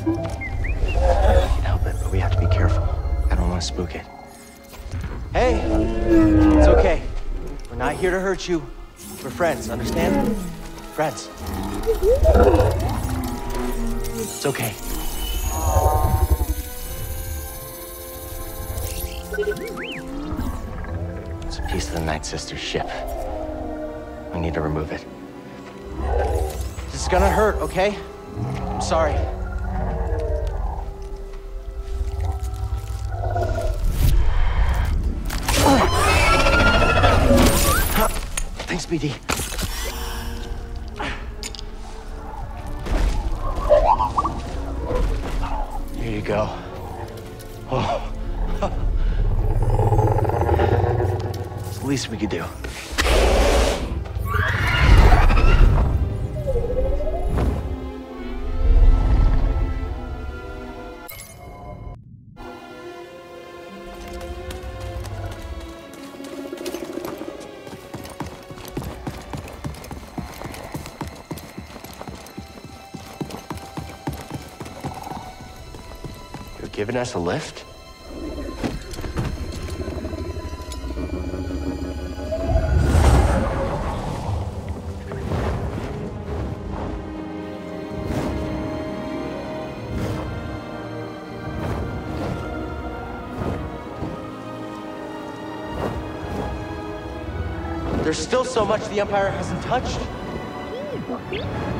I can't help it, but we have to be careful. I don't want to spook it. Hey, it's okay. We're not here to hurt you. We're friends, understand? Friends. It's okay. It's a piece of the Night Sister's ship. We need to remove it. This is gonna hurt, okay? I'm sorry. Thanks, BD. Here you go. Oh. It's the least we could do. You're giving us a lift? There's still so much the Empire hasn't touched.